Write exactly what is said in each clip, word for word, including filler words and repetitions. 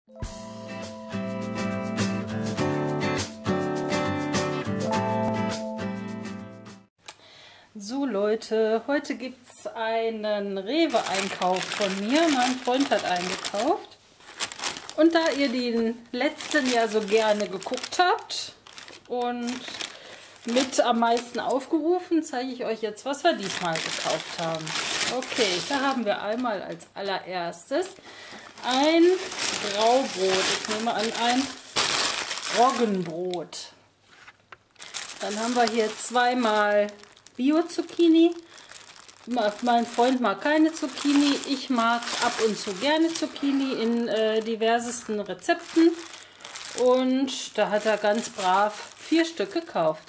So Leute, heute gibt es einen Rewe-Einkauf von mir. Mein Freund hat eingekauft. Und da ihr den letzten ja so gerne geguckt habt und mit am meisten aufgerufen, zeige ich euch jetzt, was wir diesmal gekauft haben. Okay, da haben wir einmal als allererstes ein Graubrot. Ich nehme an ein Roggenbrot. Dann haben wir hier zweimal Bio-Zucchini. Mein Freund mag keine Zucchini. Ich mag ab und zu gerne Zucchini in äh, diversesten Rezepten. Und da hat er ganz brav vier Stück gekauft.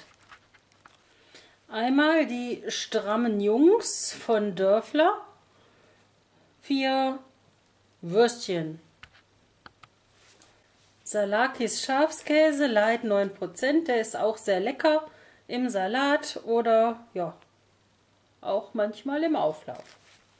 Einmal die strammen Jungs von Dörfler. Vier Würstchen. Salakis Schafskäse, Light neun Prozent. Der ist auch sehr lecker im Salat oder ja, auch manchmal im Auflauf.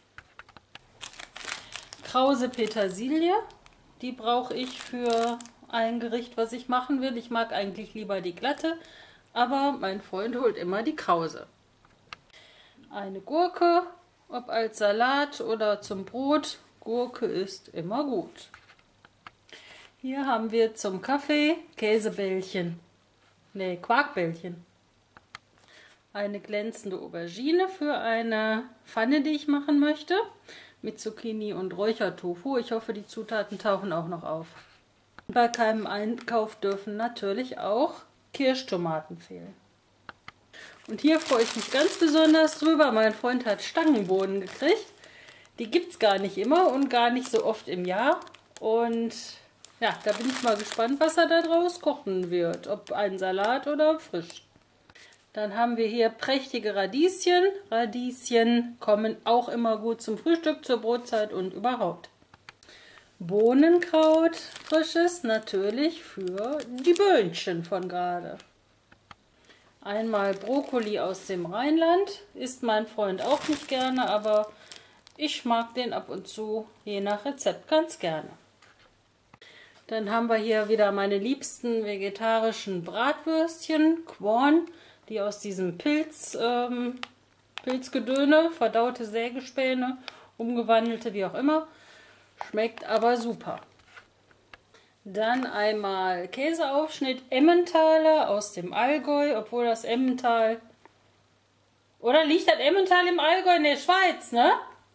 Krause Petersilie, die brauche ich für ein Gericht, was ich machen will. Ich mag eigentlich lieber die glatte, aber mein Freund holt immer die Krause. Eine Gurke, ob als Salat oder zum Brot. Gurke ist immer gut. Hier haben wir zum Kaffee Käsebällchen, ne, Quarkbällchen. Eine glänzende Aubergine für eine Pfanne, die ich machen möchte, mit Zucchini und Räuchertofu. Ich hoffe, die Zutaten tauchen auch noch auf. Bei keinem Einkauf dürfen natürlich auch Kirschtomaten fehlen. Und hier freue ich mich ganz besonders drüber. Mein Freund hat Stangenbohnen gekriegt. Die gibt es gar nicht immer und gar nicht so oft im Jahr. Und ja, da bin ich mal gespannt, was er da draus kochen wird. Ob ein Salat oder frisch. Dann haben wir hier prächtige Radieschen. Radieschen kommen auch immer gut zum Frühstück, zur Brotzeit und überhaupt. Bohnenkraut, frisches, natürlich für die Böhnchen von gerade. Einmal Brokkoli aus dem Rheinland. Isst mein Freund auch nicht gerne, aber ich mag den ab und zu, je nach Rezept, ganz gerne. Dann haben wir hier wieder meine liebsten vegetarischen Bratwürstchen, Quorn, die aus diesem Pilz, ähm, Pilzgedöne, verdaute Sägespäne, umgewandelte, wie auch immer. Schmeckt aber super. Dann einmal Käseaufschnitt Emmentaler aus dem Allgäu, obwohl das Emmental... Oder liegt das Emmental im Allgäu in der Schweiz, ne?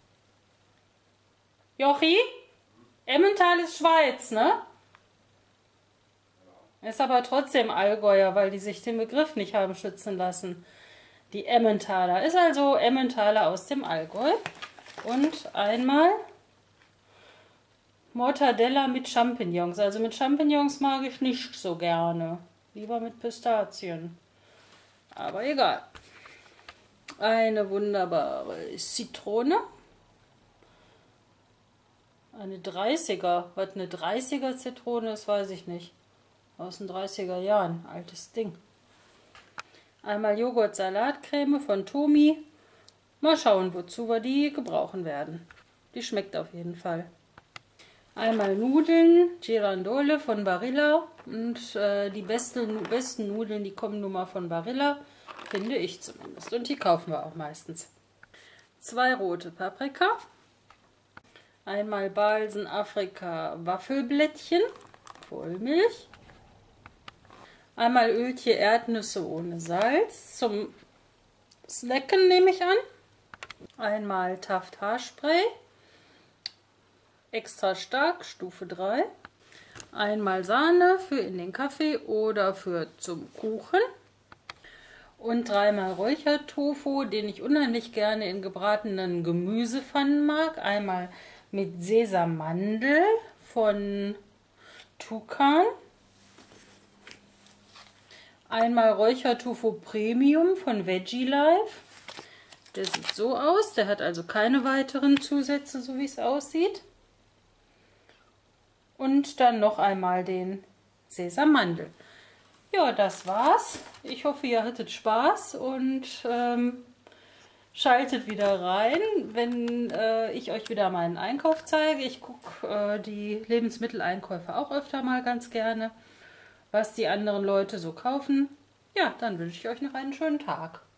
Jochi? Emmental ist Schweiz, ne? Ist aber trotzdem Allgäuer, weil die sich den Begriff nicht haben schützen lassen. Die Emmentaler. Ist also Emmentaler aus dem Allgäu. Und einmal Mortadella mit Champignons. Also mit Champignons mag ich nicht so gerne. Lieber mit Pistazien. Aber egal. Eine wunderbare Zitrone. Eine dreißiger. Was eine dreißiger Zitrone ist, weiß ich nicht. Aus den dreißiger Jahren. Altes Ding. Einmal Joghurt-Salatcreme von Tomi. Mal schauen, wozu wir die gebrauchen werden. Die schmeckt auf jeden Fall. Einmal Nudeln, Girandole von Barilla. Und äh, die besten, besten Nudeln, die kommen nun mal von Barilla. Finde ich zumindest. Und die kaufen wir auch meistens. Zwei rote Paprika. Einmal Balsen Afrika Waffelblättchen. Vollmilch. Einmal Öltje Erdnüsse ohne Salz. Zum Snacken nehme ich an. Einmal Taft Haarspray. Extra stark, Stufe drei. Einmal Sahne für in den Kaffee oder für zum Kuchen. Und dreimal Räuchertofu, den ich unheimlich gerne in gebratenen Gemüsepfannen mag. Einmal mit Sesammandel von Tukan. Einmal Räuchertofu Premium von Veggie Life. Der sieht so aus. Der hat also keine weiteren Zusätze, so wie es aussieht. Und dann noch einmal den Sesammandel. Ja, das war's. Ich hoffe, ihr hattet Spaß und ähm, Schaltet wieder rein, wenn äh, ich euch wieder meinen Einkauf zeige. Ich gucke äh, die Lebensmitteleinkäufe auch öfter mal ganz gerne, was die anderen Leute so kaufen. Ja, dann wünsche ich euch noch einen schönen Tag.